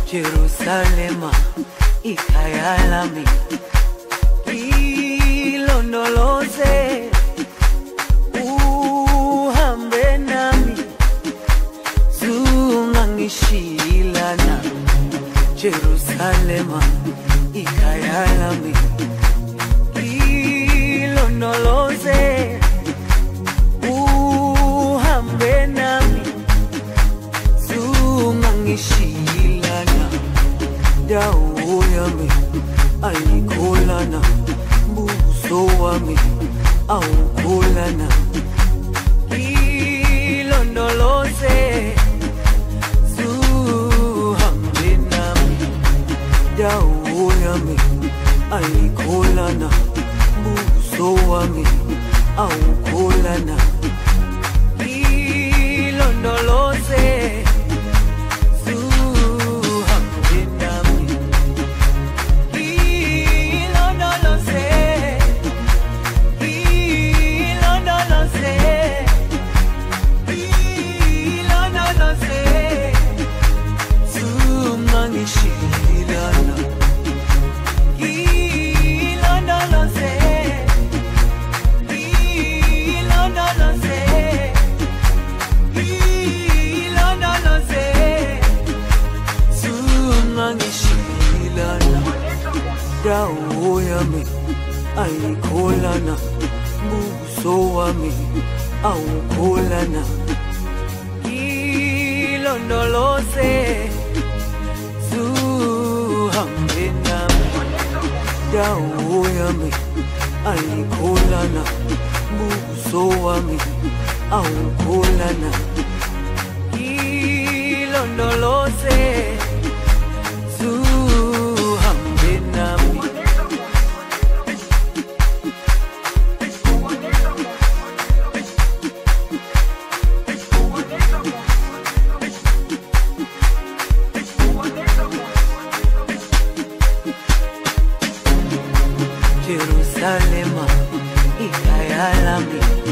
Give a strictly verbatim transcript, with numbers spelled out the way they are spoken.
Jerusalema ikhaya lami, ilondoloze uhambe nami, zungangishilana. Jerusalema ikhaya lami, ilondoloze uhambe nami, zungangishilana. Dawo yami ayikholana, buso wami awukholana. Ilondoloze zuhambe nami, dawo yami ayikholana, buso wami awukholana. Ilondoloze dawo yami ayikholana, buso wami awukholana. Ilondoloze zuhambe nami, dawo yami ayikholana, buso wami awukholana. Ilondoloze zuhambe nami. Jerusalema ikhaya lami,